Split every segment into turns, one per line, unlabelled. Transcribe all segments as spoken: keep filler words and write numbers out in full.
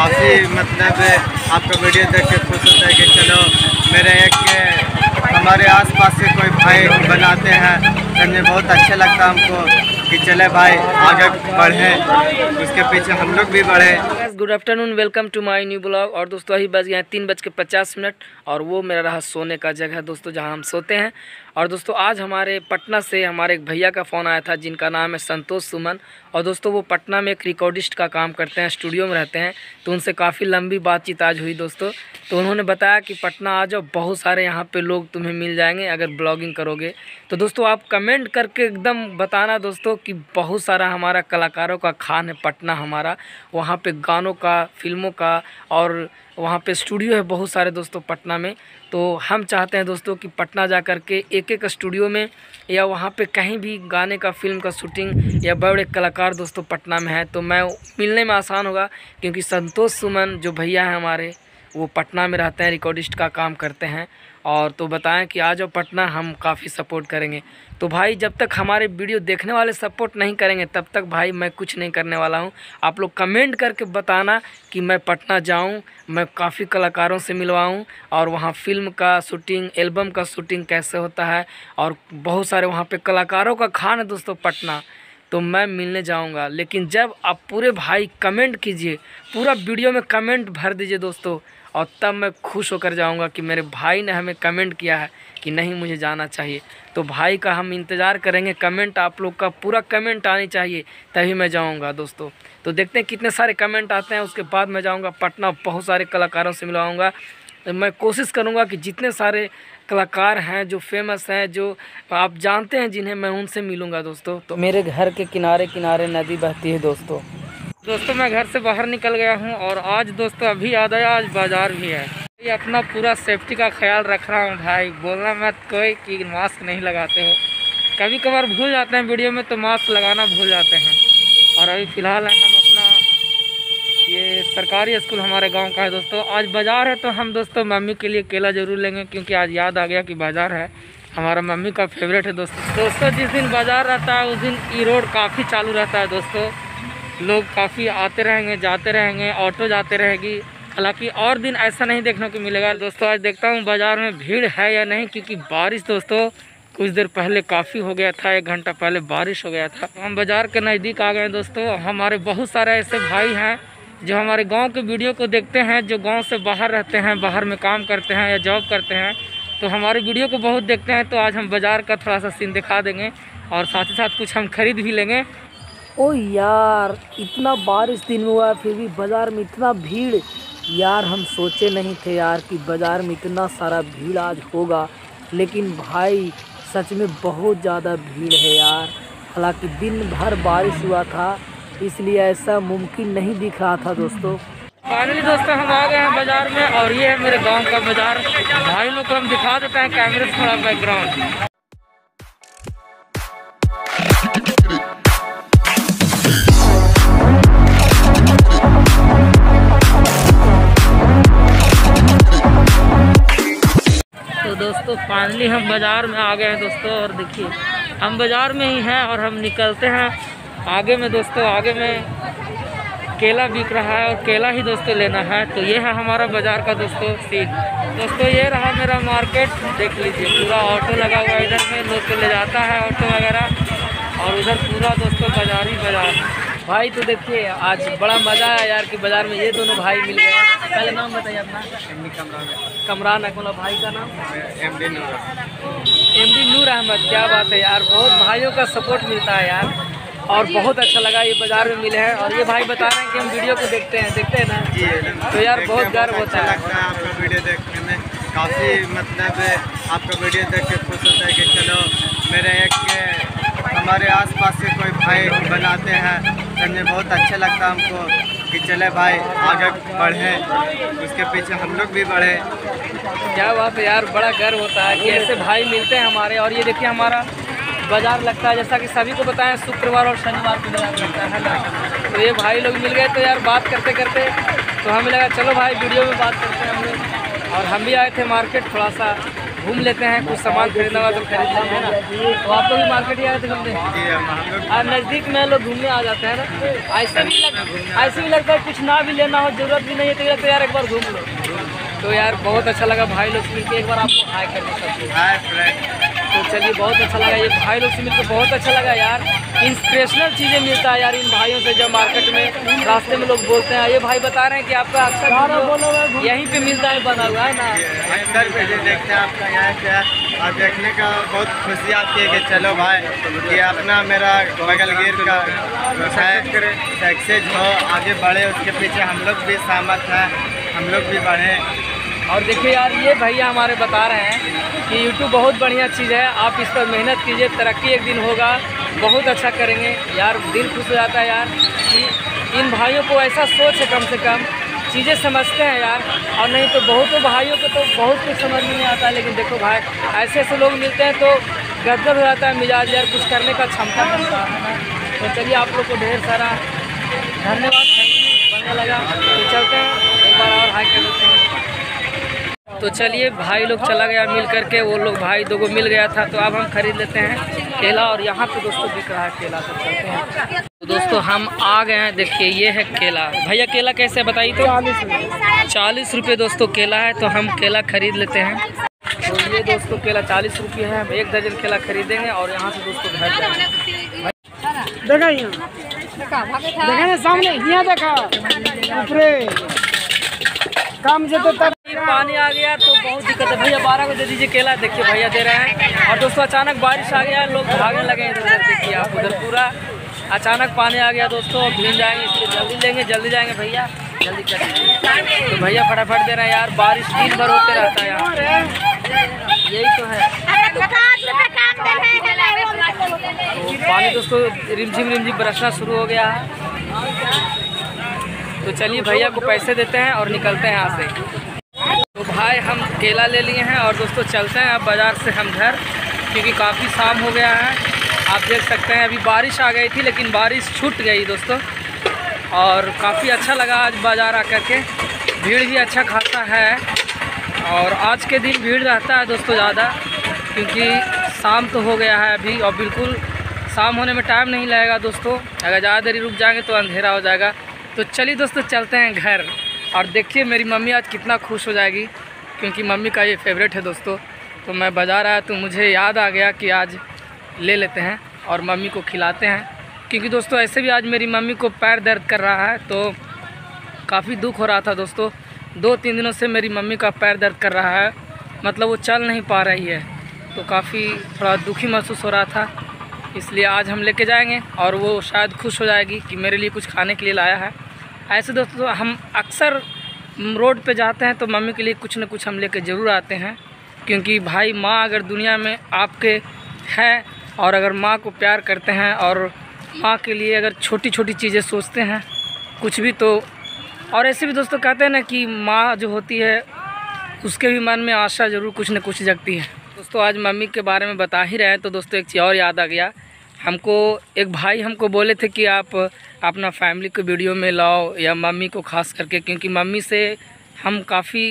काफ़ी मतलब आपका वीडियो देख के खुश होता है कि चलो मेरे एक हमारे आसपास के कोई भाई बनाते हैं, करने बहुत अच्छा लगता है हमको कि चले भाई आगे बढ़े, उसके पीछे हम लोग भी बढ़े।
Good afternoon, welcome to my new blog. और दोस्तों अभी बज गए हैं तीन बज के पचास मिनट और वो मेरा रहा सोने का जगह दोस्तों, जहां हम सोते हैं। और दोस्तों आज हमारे पटना से हमारे एक भैया का फ़ोन आया था जिनका नाम है संतोष सुमन। और दोस्तों वो पटना में एक रिकॉर्डिस्ट का काम करते हैं, स्टूडियो में रहते हैं। तो उनसे काफ़ी लंबी बातचीत आज हुई दोस्तों। तो उन्होंने बताया कि पटना आ जाओ, बहुत सारे यहाँ पे लोग तुम्हें मिल जाएंगे अगर ब्लॉगिंग करोगे। तो दोस्तों आप कमेंट करके एकदम बताना दोस्तों कि बहुत सारा हमारा कलाकारों का खान है पटना हमारा, वहाँ पे गानों का, फिल्मों का, और वहाँ पे स्टूडियो है बहुत सारे दोस्तों पटना में। तो हम चाहते हैं दोस्तों कि पटना जा कर के एक एक स्टूडियो में या वहाँ पे कहीं भी गाने का, फिल्म का शूटिंग या बड़े कलाकार दोस्तों पटना में है तो मैं मिलने में आसान होगा, क्योंकि संतोष सुमन जो भैया हैं हमारे वो पटना में रहते हैं, रिकॉर्डिस्ट का काम करते हैं। और तो बताएं कि आ जाओ पटना, हम काफ़ी सपोर्ट करेंगे। तो भाई जब तक हमारे वीडियो देखने वाले सपोर्ट नहीं करेंगे तब तक भाई मैं कुछ नहीं करने वाला हूं। आप लोग कमेंट करके बताना कि मैं पटना जाऊं, मैं काफ़ी कलाकारों से मिलवाऊं और वहां फिल्म का शूटिंग, एल्बम का शूटिंग कैसे होता है, और बहुत सारे वहां पे कलाकारों का खान है दोस्तों पटना। तो मैं मिलने जाऊंगा, लेकिन जब आप पूरे भाई कमेंट कीजिए, पूरा वीडियो में कमेंट भर दीजिए दोस्तों, और तब मैं खुश होकर जाऊंगा कि मेरे भाई ने हमें कमेंट किया है कि नहीं मुझे जाना चाहिए। तो भाई का हम इंतज़ार करेंगे, कमेंट आप लोग का पूरा कमेंट आनी चाहिए तभी मैं जाऊंगा दोस्तों। तो देखते हैं कितने सारे कमेंट आते हैं, उसके बाद मैं जाऊंगा पटना, बहुत सारे कलाकारों से मिलवाऊंगा। तो मैं कोशिश करूंगा कि जितने सारे कलाकार हैं जो फेमस हैं, जो आप जानते हैं जिन्हें, मैं उनसे मिलूँगा दोस्तों। तो मेरे घर के किनारे किनारे नदी बहती है दोस्तों। दोस्तों मैं घर से बाहर निकल गया हूं और आज दोस्तों अभी याद आया आज बाज़ार भी है। ये अपना पूरा सेफ्टी का ख्याल रख रहा हूं भाई, बोलना मत कोई कि मास्क नहीं लगाते हो। कभी कभार भूल जाते हैं वीडियो में तो मास्क लगाना भूल जाते हैं। और अभी फ़िलहाल हम अपना ये सरकारी स्कूल हमारे गाँव का है दोस्तों। आज बाज़ार है तो हम दोस्तों मम्मी के लिए केला ज़रूर लेंगे, क्योंकि आज याद आ गया कि बाज़ार है, हमारा मम्मी का फेवरेट है दोस्तों। दोस्तों जिस दिन बाज़ार रहता है उस दिन ई रोड काफ़ी चालू रहता है दोस्तों, लोग काफ़ी आते रहेंगे, जाते रहेंगे, ऑटो जाते रहेगी। हालांकि और दिन ऐसा नहीं देखने को मिलेगा दोस्तों। आज देखता हूँ बाज़ार में भीड़ है या नहीं, क्योंकि बारिश दोस्तों कुछ देर पहले काफ़ी हो गया था, एक घंटा पहले बारिश हो गया था। हम बाज़ार के नज़दीक आ गए दोस्तों। हमारे बहुत सारे ऐसे भाई हैं जो हमारे गाँव के वीडियो को देखते हैं, जो गाँव से बाहर रहते हैं, बाहर में काम करते हैं या जॉब करते हैं, तो हमारे वीडियो को बहुत देखते हैं। तो आज हम बाज़ार का थोड़ा सा सीन दिखा देंगे और साथ ही साथ कुछ हम खरीद भी लेंगे। ओ यार, इतना बारिश दिन हुआ है फिर भी बाज़ार में इतना भीड़, यार हम सोचे नहीं थे यार कि बाज़ार में इतना सारा भीड़ आज होगा। लेकिन भाई सच में बहुत ज़्यादा भीड़ है यार। हालांकि दिन भर बारिश हुआ था इसलिए ऐसा मुमकिन नहीं दिख रहा था दोस्तों। फाइनली दोस्तों हम आ गए हैं बाज़ार में और ये है मेरे गाँव का बाज़ार। भाई लोग को हम दिखा देते हैं कैमरे से थोड़ा बैकग्राउंड। तो दोस्तों फाइनली हम बाज़ार में आ गए हैं दोस्तों, और देखिए हम बाज़ार में ही हैं और हम निकलते हैं आगे में दोस्तों। आगे में केला बिक रहा है और केला ही दोस्तों लेना है। तो ये है हमारा बाज़ार का दोस्तों सीन। दोस्तों ये रहा मेरा मार्केट, देख लीजिए पूरा ऑटो लगा हुआ है, इधर में लोग को ले जाता है ऑटो वगैरह, और उधर पूरा दोस्तों बाज़ार ही बाज़ार भाई। तो देखिए आज बड़ा मज़ा आया यार कि बाज़ार में ये दोनों भाई मिल गए। पहले नाम बताइए अपना।
एम डी कमरान
कमरान अकोला, भाई का नाम
M D Noor
M D Noor Ahmed. क्या बात है यार, बहुत भाइयों का सपोर्ट मिलता है यार, और बहुत अच्छा लगा ये बाज़ार में मिले हैं। और ये भाई बता रहे हैं कि हम वीडियो को देखते हैं देखते हैं ना जी, तो यार बहुत गर्व होता है
आपका वीडियो देखने में। काफ़ी मतलब आपका वीडियो देख के खुश होता है कि चलो मेरे एक हमारे आसपास के कोई भाई बनाते हैं, करने बहुत अच्छा लगता है हमको कि चले भाई आगे बढ़े, उसके पीछे हम लोग भी बढ़े।
क्या बात है यार, बड़ा गर्व होता है कि ऐसे भाई मिलते हैं हमारे। और ये देखिए हमारा बाज़ार लगता है, जैसा कि सभी को बताएं शुक्रवार और शनिवार को बाज़ार लगता है ना। तो ये भाई लोग मिल गए तो यार बात करते करते तो हमें लगा चलो भाई वीडियो में बात करते हैं हम लोग। और हम भी आए थे मार्केट, थोड़ा सा घूम लेते हैं, कुछ सामान खरीदना होगा तो खरीद लेते हैं ना। तो आप लोग भी मार्केट ही आए थे घूमने? और नज़दीक में लोग घूमने आ जाते हैं ना। ऐसे भी लग ऐसे भी लगता है कुछ ना भी लेना हो, जरूरत भी नहीं है तो लगता है यार एक बार घूम लो। तो यार बहुत अच्छा लगा भाई लोग से मिलकर, एक बार आपको हाई करना सकते हैं। तो चलिए बहुत अच्छा लगा, ये भाई लोग से मिलकर बहुत अच्छा लगा यार। इंस्पिरेशनल चीज़ें मिलता है यार इन भाइयों से, जब मार्केट में रास्ते में लोग बोलते हैं। ये भाई बता रहे हैं कि आपका अक्सर यहीं पे मिलता है, बना हुआ है ना।
अक्सर वीडियो देखते हैं आपका यहाँ क्या, और देखने का बहुत खुशी आती है कि चलो भाई ये अपना मेरा बगल गिर का सक्सेस हो, आगे बढ़े, उसके पीछे हम लोग भी सहमत हैं, हम लोग भी बढ़े।
और देखिए यार ये भैया हमारे बता रहे हैं कि यूट्यूब बहुत बढ़िया चीज़ है, आप इस पर मेहनत कीजिए, तरक्की एक दिन होगा, बहुत अच्छा करेंगे। यार दिल खुश हो जाता है यार कि इन भाइयों को ऐसा सोच है, कम से कम चीज़ें समझते हैं यार। और नहीं तो बहुतों भाइयों को तो बहुत कुछ समझ में नहीं आता है, लेकिन देखो भाई ऐसे ऐसे लोग मिलते हैं तो गदगद हो जाता है मिजाज यार, कुछ करने का क्षमता बनता है। तो चलिए आप लोग को ढेर सारा धन्यवाद, थैंक यू, बढ़िया लगा। तो चलते हैं एक बार और हाई कर लेते हैं। तो चलिए भाई लोग चला गया मिल करके, वो लोग भाई दो को मिल गया था, तो अब हम खरीद लेते हैं केला। और यहाँ पे दोस्तों बिक रहा है केला, तो चलते हैं। तो दोस्तों हम आ गए हैं, देखिए ये है केला। भैया केला कैसे बताइए? तो चालीस रुपये दोस्तों केला है, तो हम केला खरीद लेते हैं। तो ये दोस्तों केला चालीस रुपये है, हम एक दर्जन केला खरीदेंगे और यहाँ से दोस्तों घर जाएंगे।
देखा यहाँ देखा ना सामने, यहाँ देखा ऊपरे काम से तो तब
पानी आ गया तो बहुत दिक्कत है। भैया बारह को दे दीजिए केला, देखिए भैया दे रहे हैं। और दोस्तों अचानक बारिश आ गया, लोग भागने लगे इधर उधर, देखिए आप उधर पूरा अचानक पानी आ गया दोस्तों, भीग जाएंगे, इसलिए जल्दी लेंगे, जल्दी जाएंगे भैया, जल्दी करिए। तो भैया फटाफट दे रहे हैं यार, बारिश दिन भर होते रहता है यार, यही तो है। तो पानी दोस्तों रिमझिम रिमझिम बरसना शुरू हो गया है। तो चलिए भैया को पैसे देते हैं और निकलते हैं यहाँ से। तो भाई हम केला ले लिए हैं और दोस्तों चलते हैं अब बाज़ार से हम घर, क्योंकि काफ़ी शाम हो गया है। आप देख सकते हैं अभी बारिश आ गई थी, लेकिन बारिश छूट गई दोस्तों, और काफ़ी अच्छा लगा आज बाज़ार आकर के। भीड़ भी अच्छा खासा है, और आज के दिन भीड़ रहता है दोस्तों ज़्यादा, क्योंकि शाम तो हो गया है अभी, और बिल्कुल शाम होने में टाइम नहीं लगेगा दोस्तों। अगर ज़्यादा देरी रुक जाएंगे तो अंधेरा हो जाएगा। तो चलिए दोस्तों चलते हैं घर। और देखिए मेरी मम्मी आज कितना खुश हो जाएगी, क्योंकि मम्मी का ये फेवरेट है दोस्तों। तो मैं बाज़ार आया तो मुझे याद आ गया कि आज ले लेते हैं और मम्मी को खिलाते हैं, क्योंकि दोस्तों ऐसे भी आज मेरी मम्मी को पैर दर्द कर रहा है, तो काफ़ी दुख हो रहा था दोस्तों। दो तीन दिनों से मेरी मम्मी का पैर दर्द कर रहा है, मतलब वो चल नहीं पा रही है, तो काफ़ी थोड़ा दुखी महसूस हो रहा था। इसलिए आज हम लेके जाएंगे और वो शायद खुश हो जाएगी कि मेरे लिए कुछ खाने के लिए लाया है। ऐसे दोस्तों हम अक्सर रोड पे जाते हैं तो मम्मी के लिए कुछ न कुछ हम लेके ज़रूर आते हैं, क्योंकि भाई माँ अगर दुनिया में आपके है, और अगर माँ को प्यार करते हैं और माँ के लिए अगर छोटी छोटी चीज़ें सोचते हैं कुछ भी, तो और ऐसे भी दोस्तों कहते हैं ना कि माँ जो होती है उसके भी मन में आशा ज़रूर कुछ न कुछ जगती है। दोस्तों आज मम्मी के बारे में बता ही रहे हैं, तो दोस्तों एक चीज़ और याद आ गया। हमको एक भाई हमको बोले थे कि आप अपना फैमिली को वीडियो में लाओ, या मम्मी को खास करके, क्योंकि मम्मी से हम काफ़ी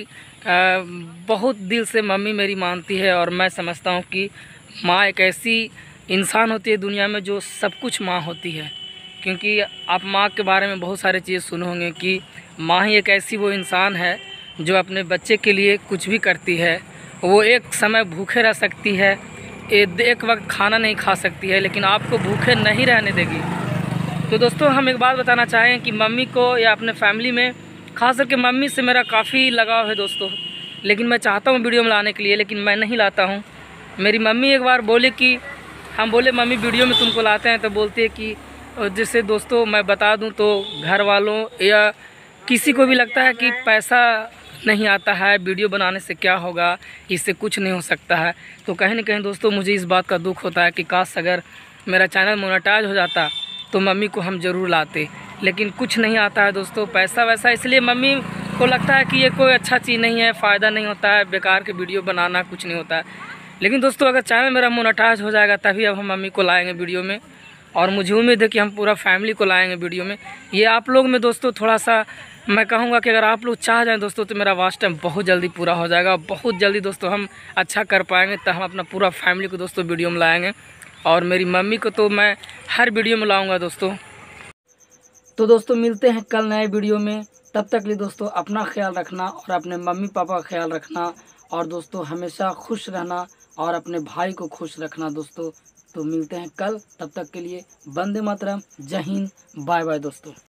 बहुत दिल से मम्मी मेरी मानती है, और मैं समझता हूँ कि माँ एक ऐसी इंसान होती है दुनिया में जो सब कुछ माँ होती है। क्योंकि आप माँ के बारे में बहुत सारे चीज़ सुने होंगे कि माँ ही एक ऐसी वो इंसान है जो अपने बच्चे के लिए कुछ भी करती है। वो एक समय भूखे रह सकती है, एक वक्त खाना नहीं खा सकती है, लेकिन आपको भूखे नहीं रहने देगी। तो दोस्तों हम एक बात बताना चाहें कि मम्मी को या अपने फैमिली में खास करके मम्मी से मेरा काफ़ी लगाव है दोस्तों, लेकिन मैं चाहता हूँ वीडियो में लाने के लिए, लेकिन मैं नहीं लाता हूँ। मेरी मम्मी एक बार बोले कि हम बोले मम्मी वीडियो में तुमको लाते हैं, तो बोलती है कि जैसे दोस्तों मैं बता दूं तो घर वालों या किसी को भी लगता है कि पैसा नहीं आता है, वीडियो बनाने से क्या होगा, इससे कुछ नहीं हो सकता है। तो कहीं ना कहीं दोस्तों मुझे इस बात का दुख होता है कि काश अगर मेरा चैनल मोनेटाइज हो जाता तो मम्मी को हम ज़रूर लाते, लेकिन कुछ नहीं आता है दोस्तों, पैसा वैसा। इसलिए मम्मी को लगता है कि ये कोई अच्छा चीज़ नहीं है, फ़ायदा नहीं होता है, बेकार के वीडियो बनाना कुछ नहीं होता है। लेकिन दोस्तों अगर चैनल मेरा मोनेटाइज हो जाएगा तभी अब हम मम्मी को लाएंगे वीडियो में। और मुझे उम्मीद है कि हम पूरा फैमिली को लाएंगे वीडियो में। ये आप लोग में दोस्तों थोड़ा सा मैं कहूँगा कि अगर आप लोग चाह जाएँ दोस्तों तो मेरा वॉच टाइम बहुत जल्दी पूरा हो जाएगा। बहुत जल्दी दोस्तों हम अच्छा कर पाएंगे, तो हम अपना पूरा फैमिली को दोस्तों वीडियो में लाएंगे। और मेरी मम्मी को तो मैं हर वीडियो में लाऊंगा दोस्तों। तो दोस्तों मिलते हैं कल नए वीडियो में। तब तक लिए दोस्तों अपना ख्याल रखना और अपने मम्मी पापा का ख्याल रखना, और दोस्तों हमेशा खुश रहना और अपने भाई को खुश रखना दोस्तों। तो मिलते हैं कल, तब तक के लिए वंदे मातरम, जय हिंद, बाय बाय दोस्तों।